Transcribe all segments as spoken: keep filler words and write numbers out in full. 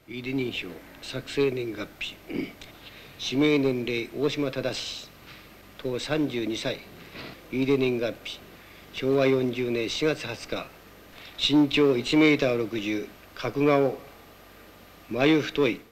飯出認証、作成年月日、指名年齢大島忠当さんじゅうにさい、飯出年月日しょうわよんじゅうねんしがつはつか、身長いちメーターろくじゅう、角顔、眉太い。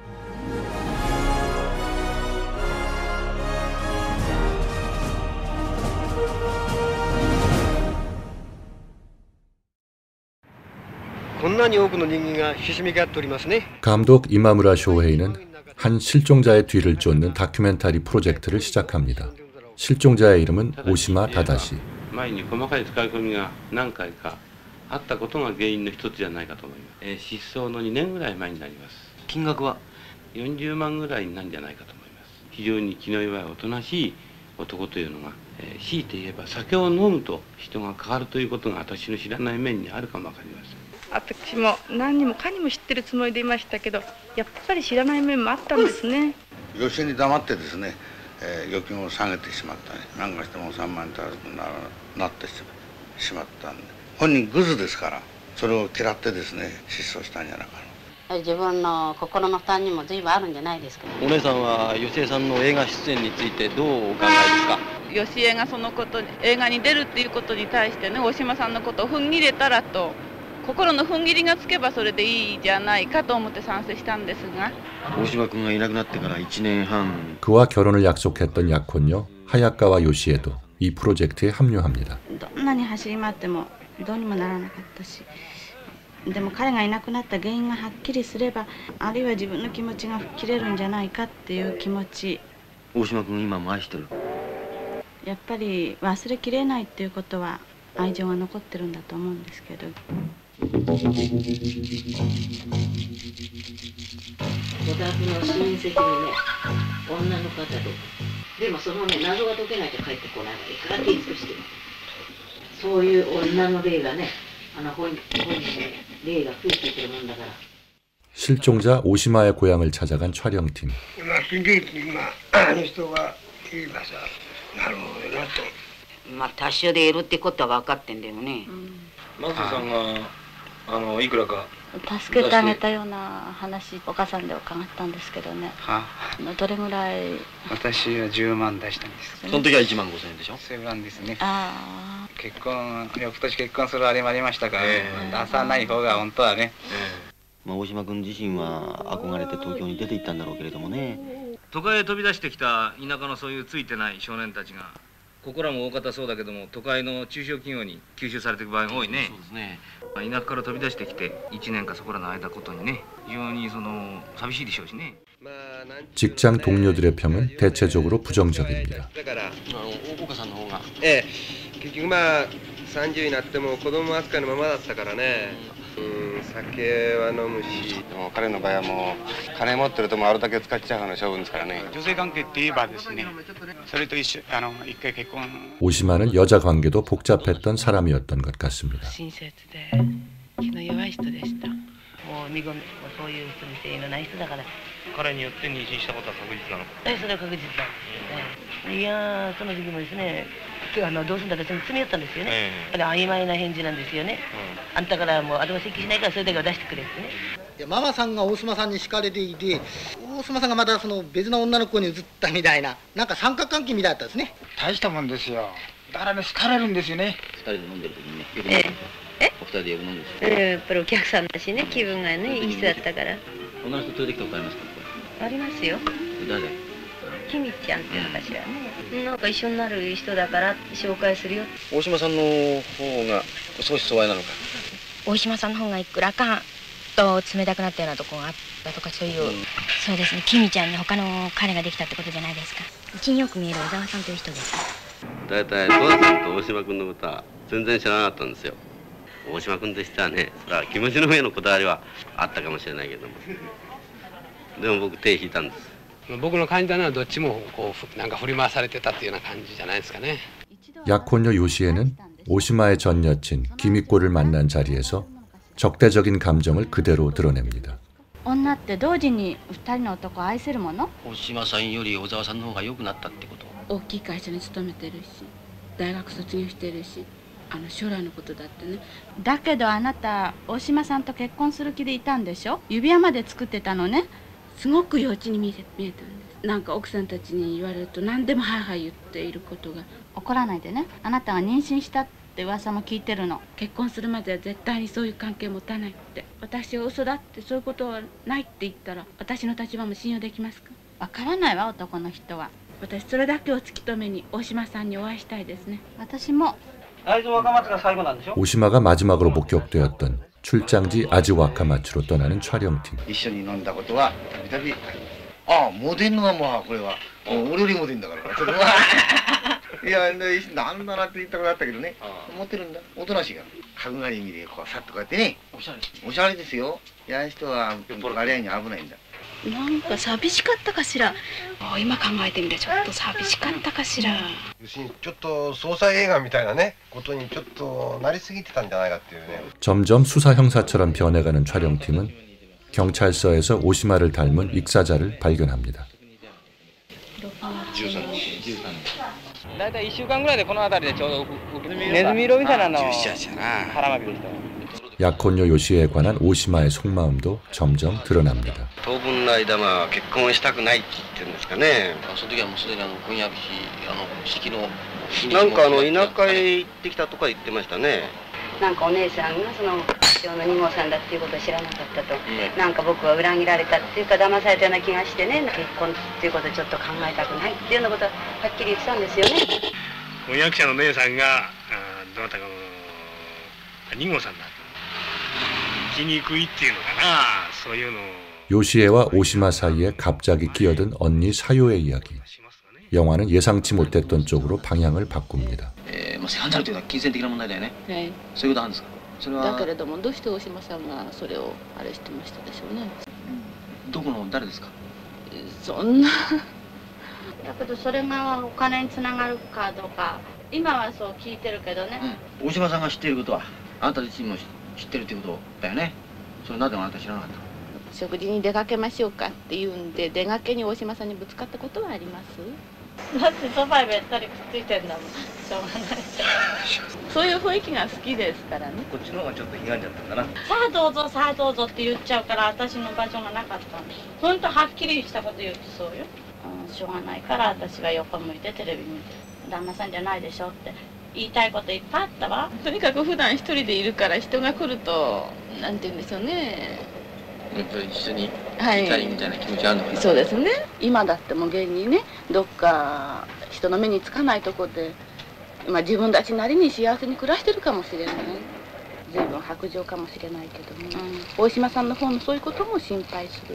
こんなに多くの人間がひしめき合っておりますね。 감독 이마무라 쇼헤이는 한 실종자의 뒤를 쫓는 다큐멘터리 프로젝트를 시작합니다. 실종자의 이름은 오시마 다다시. 前に細かい使い込みが何回かあったことが原因の一つじゃないかと思います。えー、失踪のにねんぐらい前になります。 金額はよんじゅうまんぐらいになるんじゃないかと思います。非常に気の弱いおとなしい男というのが、えー、強いて言えば酒を飲むと人が変わるということが私の知らない面にあるかもわかりません。 私も何にもかにも知ってるつもりでいましたけど、やっぱり知らない面もあったんですね。 余震に黙ってですね、えー、預金を下げてしまったね。何かしてもさんまん円足らずにななってしまったんで、本人グズですから、それを嫌ってですね失踪したんじゃないかな。 自分の心の負担にも随分あるんじゃないですか。 お姉さんは吉江さんの映画出演についてどうお考えですか。 吉江がそのことに映画に出るっていうことに対してね、大島さんのことを踏ん切れたらと、心の踏ん切りがつけばそれでいいじゃないかと思って賛成したんですが、 大島君がいなくなってからいちねんはん、 그와 결혼을 약속했던 약혼녀 하야카와 요시에도 이 프로젝트에 합류합니다. どんなに走り回ってもどうにもならなかったし、でも彼がいなくなった原因がはっきりすれば、あるいは自分の気持ちが吹っ切れるんじゃないかっていう気持ち。 大島君今も愛してる。 やっぱり忘れきれないっていうことは愛情が残ってるんだと思うんですけど。 お宅の親戚のね、女の方とか、でもそのね、謎が解けないと帰ってこないわ。いくら手尽くしても。そういう女の霊がね、あの本本にね、霊が増えてくるもんだから。 실종자 오시마의 고향을 찾아간 촬영팀. 今聞いて今あの人が言いました。なるほどなと。 まあ多少で得るってことは分かってんだよね。 マサさんがあのいくらか助けてあげたような話、お母さんで伺ったんですけどね。 はあ、どれぐらい？ 私はじゅうまん出したんです。 その時はいちまんごせんえんでしょ。 そうなんですね。 ああ。 結婚翌年結婚するあれもありましたから、 えー、出さない方が本当はね。 えー、まあ大島君自身は憧れて東京に出て行ったんだろうけれどもね。 都会へ飛び出してきた田舎のそういうついてない少年たちが、ここらも大方そうだけども、都会の中小企業に吸収されていく場合が多いね。 そうですね。 田舎から飛び出してきていちねんかそこらの間ことにね、非常にその寂しいでしょうしね。 직장 동료들의 평은 대체적으로 부정적입니다. だからお岡さんの方が、 ええ、結局まあさんじゅうになっても子供扱いのままだったからね。うん、酒は飲むし。 彼の場合はもう金持ってるともあるだけ使っちゃうような処分ですからね。 女性関係って言えばですね、それと一緒、あの一回結婚。 오시마는 여자 관계도 복잡했던 사람이었던 것 같습니다. 親切で気の弱い人でした。もう見込み、そういう人に誠意のない人だから。 彼によって妊娠したことは確実なのか。 え、それは確実だ。ええ、いやその時もですね、あのどうするんだか詰め寄ったんですよね。ええ、曖昧な返事なんですよね。うん、あんたからもう後が席しないからそれだけは出してくれってね。 いやママさんが大島さんに惹かれていて、大島さんがまたその別の女の子に移ったみたいな、なんか三角関係みたいだったですね。 大したもんですよ。だからね、好かれるんですよね。 二人で飲んでる時にね、よく飲んえでる。 え？ お二人でよく飲んでる。 ええ、やっぱりお客さんだしね、気分がね、いい人だったから。 女の人連れてきたことありますか？ ありますよ。 誰？ キミちゃんっていうのかしらね。なんか一緒になる人だから紹介するよ。 大島さんの方が少し疎愛なのか。 大島さんの方がいくらかと冷たくなったようなところがあったとか、そういう、うん、そうですね。キミちゃんに他の彼ができたってことじゃないですか。うちによく見える小沢さんという人です。 だいたい戸田さんと大島君の歌は全然知らなかったんですよ。大島君としてはね、それは気持ちの上のこだわりはあったかもしれないけども、でも僕手引いたんです。 僕の感じたのはどっちもこうなんか振り回されてたっていうような感じじゃないですかね。 약혼녀 요시에는 오시마의 전 여친 기미꼬를 만난 자리에서 적대적인 감정을 그대로 드러냅니다. 女って同時に二人の男を愛せるもの？ 大島さんより小沢さんの方が良くなったってこと？ 大きい会社に勤めてるし、大学卒業してるし、 あの将来のことだってね。だけどあなた大島さんと結婚する気でいたんでしょ。指輪まで作ってたのね。すごく幼稚に見え見えたんです。なんか奥さんたちに言われると何でもはは言っていることが。怒らないでね。あなたが妊娠したって噂も聞いてるの。結婚するまでは絶対にそういう関係持たないって。私は嘘だってそういうことはないって言ったら私の立場も信用できますか。わからないわ男の人は。私それだけを突き止めに大島さんにお会いしたいですね。私も。 오시마가 마지막으로 목격되었던 출장지 아지와카마츠로 떠나는 촬영팀. 一緒に飲んだことはたびたびああモデルのもうこれは俺よりモデルだからいやなんだなって言ったことあったけどね持ってるんだおとなしいから角刈り見でこうさっとこうやってねおしゃれおしゃれですよ。やる人は割合に危ないんだ。 なんか寂しかったかしら。今考えてみてちょっと寂しかったかしら。 ちょっと捜査映画みたいなねことにちょっとなりすぎてたんじゃないかっていうね。 점점 수사 형사처럼 변해가는 촬영팀은 경찰서에서 오시마를 닮은 익사자를 발견합니다. だいたいいっしゅうかんぐらいでこの辺りでちょうどネズミ色みたいなのを腹巻きでした。 약혼녀 요시에 관한 오시마의 속마음도 점점 드러납니다. 当分の間まあ結婚したくないって言ってるんですかね。 その時はもうすでにあの婚約しあの式のなんかあの田舎へ行ってきたとか言ってましたね。 なんかお姉さんがその師匠の二号さんだっていうことを知らなかったと、ね、なんか僕は裏切られたっていうか騙されたような気がしてね、結婚っていうことをちょっと考えたくないっていうようなことははっきり言ってたんですよね。 婚約者の姉さんがどなたかの二号さんだ生きにくいっていうのかな、そういうの。 요시에와 오시마 사이에 갑자기 끼어든 언니 사요의 이야기. 영화는 예상치 못했던 쪽으로 방향을 바꿉니다. 性犯罪というのは金銭的な問題だよね。はい。そういうことなんですか。それは。 だけれどもどうして大島さんがそれをあれしてましたでしょうね。 どこの誰ですか。 そんな。だけどそれがお金につながるかどうか今はそう聞いてるけどね。 うん、大島さんが知っていることはあなた自身も知ってるということだよね。それなぜあなた知らなかった。 食事に出かけましょうかって言うんで出かけに大島さんにぶつかったことはあります。だってそばへべったりくっついてんだもん。しょうがない。そういう雰囲気が好きですからね。 こっちの方がちょっとひがんじゃったんだな。 さあどうぞさあどうぞって言っちゃうから私の場所がなかったんです。ほんとはっきりしたこと言ってそうよ。うん、しょうがないから私が横向いてテレビ見て旦那さんじゃないでしょって言いたいこといっぱいあったわ。とにかく普段一人でいるから人が来るとなんて言うんでしょうね。 やっぱり一緒にいたいみたいな気持ちあるのかな。 そうですね。今だっても現にねどっか人の目につかないとこで、まあ、自分たちなりに幸せに暮らしてるかもしれない。随分薄情かもしれないけども、うん、大島さんの方のそういうことも心配する。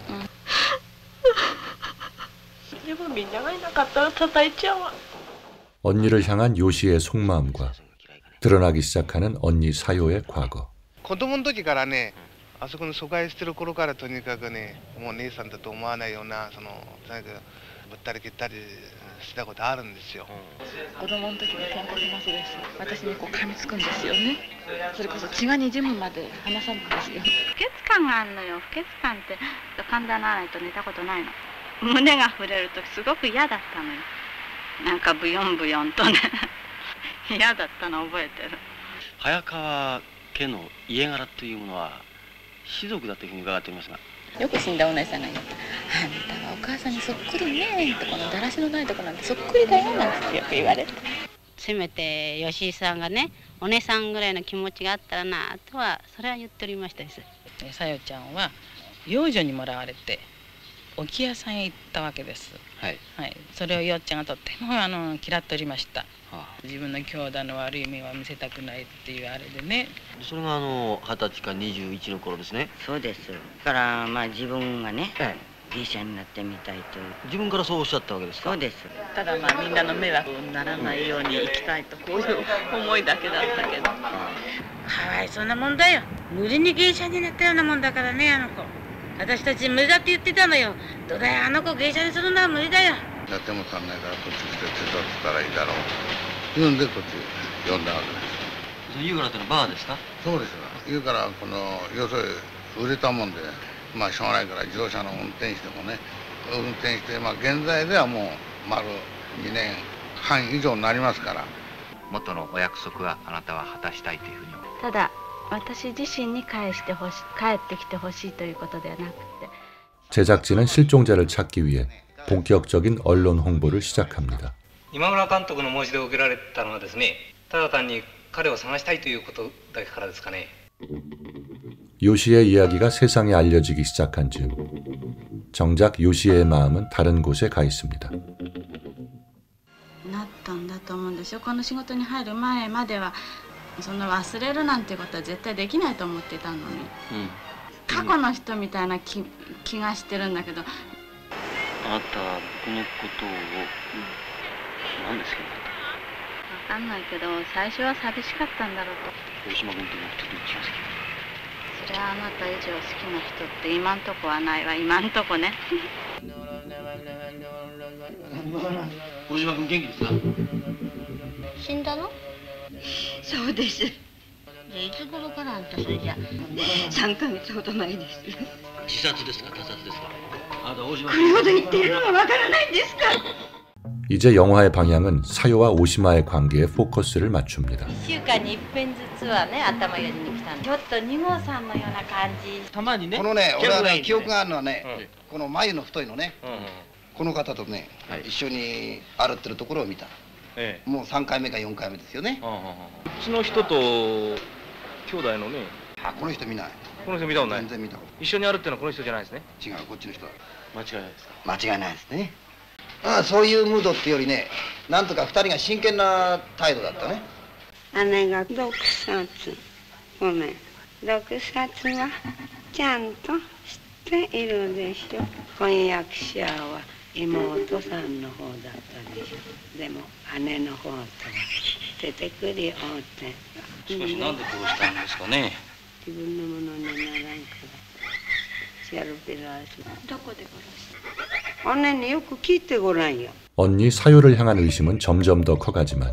でもみんながいなかったら叩いちゃうわ。 언니를 향한 요시의 속마음과 드러나기 시작하는 언니 사요의 과거. 子供の時からね、あそこに疎開してる頃からとにかくね、もう姉さんだと思わないようなそのなんかぶったり切ったりしたことあるんですよ。 子供の時にポンコツなすです。私にこう噛みつくんですよね。それこそ血が滲むまで離さないんですよ。不潔感があるのよ。不潔感って神田ならないと寝たことないの。胸が触れるとすごく嫌だったのよ。なんかブヨンブヨンとね嫌だったの覚えてる。 早川家の家柄というものは士族だというふうに伺っておりますが。 よく死んだお姉さんが言う。あんたはお母さんにそっくりねってこのだらしのないとこなんてそっくりだよなんてよく言われて。 せめて吉井さんがねお姉さんぐらいの気持ちがあったらなとはそれは言っておりましたです。 さよちゃんは養女にもらわれて置き屋さんへ行ったわけです。はい、はい、それをよっちゃんがとってもあの嫌っておりました。はあ、自分の兄弟の悪い面は見せたくないっていうあれでね。 それがあの二十歳かにじゅういちの頃ですね。 そうです。だからまあ自分がね、ええ、芸者になってみたいと。 自分からそうおっしゃったわけですか。 そうです。 ただまあみんなの迷惑にならないように生きたいとこういう思いだけだったけど。かわいそうなもんだよ。無理に芸者になったようなもんだからねあの子。私たち無理だって言ってたのよ。どうだよあの子芸者にするのは無理だよ。 やっても足んないからこっち来て手伝ってたらいいだろう言うんでこっち呼んだわけです。 優からってのはバーですか。 そうですよ。優からこのよそへ売れたもんでまあしょうがないから自動車の運転してもね運転してまあ現在ではもう丸にねんはん以上になりますから元のお約束はあなたは果たしたいというふうに。 ただ私自身に返してほし帰ってきてほしいということではなくて 제작진은 실종자를 찾기 위해 본격적인 언론 홍보를 시작합니다. 今村監督の申し出を受けられたのはですね、ただ単に彼を探したいということだけからですかね。 요시의 이야기가 세상에 알려지기 시작한 즈음 정작 요시의 마음은 다른 곳에 가 있습니다. なったんだと思うんですよ。この仕事に入る前まではその忘れるなんてことは絶対できないと思ってたのに、うん、過去の人みたいな 気, 気がしてるんだけど。あなたは僕のことを何で好きになった？ わかんないけど最初は寂しかったんだろうと。 大島君と僕とどっちが好き？ それはあなた以上好きな人って今んとこはないわ。今んとこね。 大島君元気ですか？ 死んだの？ そうです。 いつ頃からあんたそれじゃ？ 三ヶ月ほど前です。 自殺ですか他殺ですか？あなた大島これほど言っているのがわからないんですか？ 이제 영화의 방향은 사요와 오시마의 관계에 포커스를 맞춥니다. いっしゅうかんにいっぺんずつはね頭寄りに来たの。ちょっとに号さんのような感じ。 たまにね。このね、俺はね記憶があるのはね、この眉の太いのね、この方とね一緒に歩ってるところを見た。もうさんかいめかよんかいめですよね。 うちの人と兄弟のね。 あ、この人見ない。 この人見たことない。 全然見たことない。 一緒に歩ってるのはこの人じゃないですね。 違う、こっちの人だ。 間違いないですか？ 間違いないですね。ああ、そういうムードっていうよりね、なんとか二人が真剣な態度だったね。 姉が毒殺。ごめん。毒殺はちゃんと知っているでしょ。婚約者は妹さんの方だったでしょ。でも姉の方とは出てくりおって。 しかしなんで殺したんですかね。 自分のものにならんから。シャルピラース。どこで殺した？ 언니는 요거聞いてごらんよ. 언니 사요를 향한 의심은 점점 더 커가지만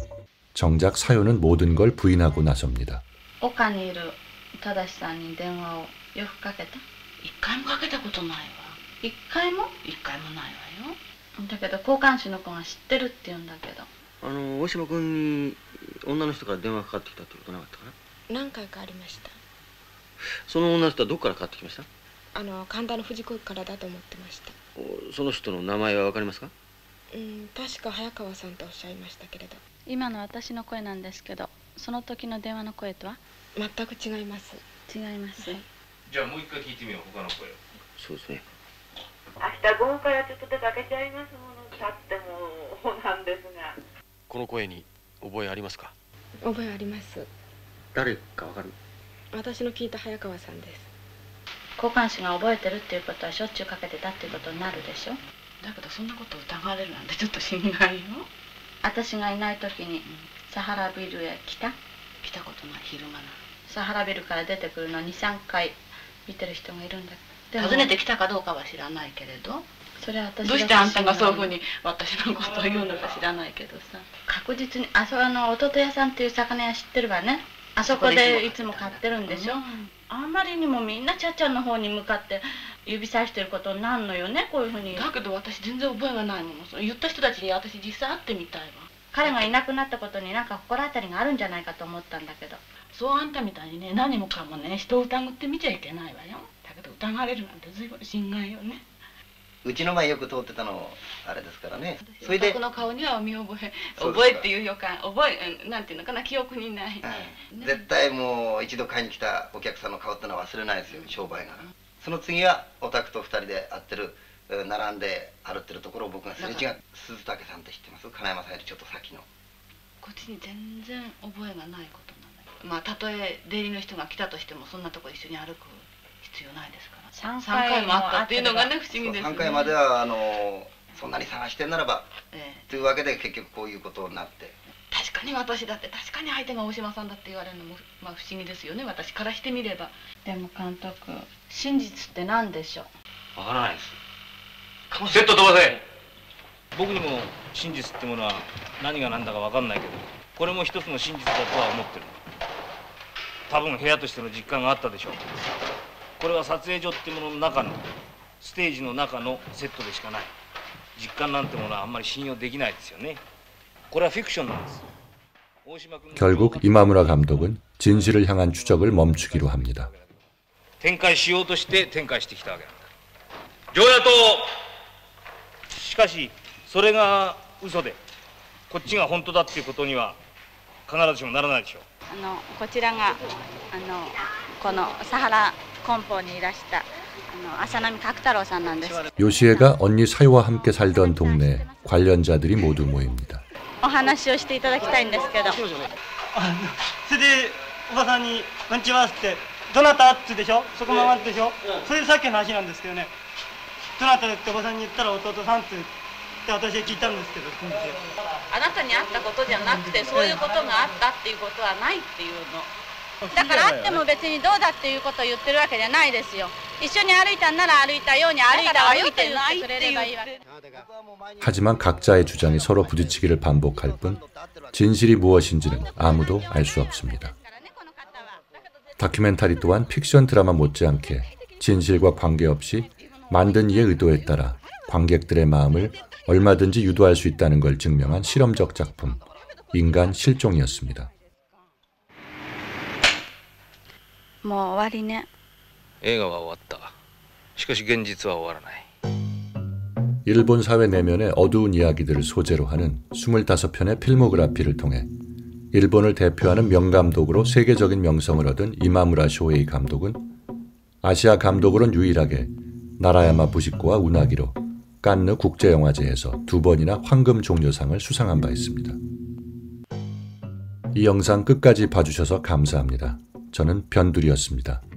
정작 사요는 모든 걸 부인하고 나섭니다. 岡にいる正さんに電話をよくかけた？ 一回もかけたことないわ。 一回も？ 一回もないわよ。 だけど交換手の子が知ってるって言うんだけど。 あの大島君に女の人から電話かかってきたってことなかったかな？ 何回かありました。 その女の人はどこからかかってきました？ あの神田の藤子からだと思ってました。 その人の名前はわかりますか？ うん、確か早川さんとおっしゃいましたけれど。 今の私の声なんですけど、その時の電話の声とは全く違います。 違います。 じゃあもう一回聞いてみよう、他の声を。 そうですね。 明日午後からちょっと出かけちゃいますもの。経ってもなんですが。 この声に覚えありますか？ 覚えあります。 誰かわかる？ 私の聞いた早川さんです。 交換手が覚えてるっていうことはしょっちゅうかけてたっていうことになるでしょ。 だけどそんなことを疑われるなんてちょっと心外よ。 私がいない時にサハラビルへ来た？ 来たことない昼間な。 サハラビルから出てくるのにさんかい見てる人がいるんだけど。 訪ねてきたかどうかは知らないけれど。 それは私どうしてあんたがそういうふうに私のことを言うのか知らないけどさ。 確実にあそこの弟屋さんっていう魚屋知ってるわね。あそこでいつも買ってるんでしょ。 あんまりにもみんなちゃっちゃんの方に向かって指さしてることになるのよね、こういうふうに。 だけど私全然覚えがないもの。言った人たちに私実際会ってみたいわ。 彼がいなくなったことになんか心当たりがあるんじゃないかと思ったんだけど。 そうあんたみたいにね、何もかもね、人を疑ってみちゃいけないわよ。だけど疑われるなんて随分心外よね。 うちの前よく通ってたのあれですからね。 それで僕の顔には見覚え、覚えっていう予感、覚えなんていうのかな、記憶にない。 絶対もう一度買いに来たお客さんの顔ってのは忘れないですよ、商売が。その次はお宅と二人で会ってる、並んで歩ってるところを僕がすれ違う。鈴竹さんって知ってます？金山さんよりちょっと先の。 こっちに全然覚えがないことなんだけど、まあたとえ出入りの人が来たとしてもそんなとこ一緒に歩く必要ないですから。 さんかいもあったっていうのがね不思議ですね。 さんかいまではあのそんなに探してんならば、ええ、というわけで結局こういうことになって。 確かに私だって確かに相手が大島さんだって言われるのもまあ不思議ですよね、私からしてみれば。 でも監督、真実って何でしょう？ わからないです。 セット飛ばせ。僕にも真実ってものは何が何だか分かんないけど、これも一つの真実だとは思ってる。多分部屋としての実感があったでしょう。 これは撮影所ってものの中のステージの中のセットでしかない。実感なんてものはあんまり信用できないですよね。これはフィクションなんです。 결국 이마무라 감독은 진실을 향한 추적을 멈추기로 합니다. 展開しようとして展開してきたわけなんだ。常夜としかしそれが嘘でこっちが本当だっていうことには必ずしもならないでしょう。 あのこちらがあのこのサハラ根本にいらしたあの浅波角太郎さんなんです。 요시에가 언니 사유와 함께 살던 동네에 관련자들이 모두 모입니다. お話をしていただきたいんですけど。 それでおばさんに「こんにちは」って「どなた?」ってでしょ、そこ曲がってでしょ、それでさっきの話なんですけどね、どなたでっておばさんに言ったら弟さんってって私は聞いたんですけど、 あなたに会ったことじゃなくてそういうことがあったっていうことはないっていうの。 だからあっても別にどうだっていうことを言ってるわけじゃないですよ。一緒に歩いたんなら歩いたように歩いたわよって言ってくれればいいわけ。 하지만 각자의 주장이 서로 부딪히기를 반복할 뿐 진실이 무엇인지는 아무도 알 수 없습니다. 다큐멘터리 또한 픽션 드라마 못지않게 진실과 관계없이 만든 이의 의도에 따라 관객들의 마음을 얼마든지 유도할 수 있다는 걸 증명한 실험적 작품 인간 실종이었습니다. もう終わりね。 映画は終わった。しかし現実は終わらない。 일본 사회 내면의 어두운 이야기들을 소재로 하는 스물다섯 편의 필모그래피를 통해 일본을 대표하는 명감독으로 세계적인 명성을 얻은 이마무라 쇼헤이 감독은 아시아 감독으로는 유일하게 나라야마 부시코와 우나기로 칸느 국제영화제에서 두 번이나 황금 종려상을 수상한 바 있습니다. 이 영상 끝까지 봐주셔서 감사합니다. 저는 변두리였습니다.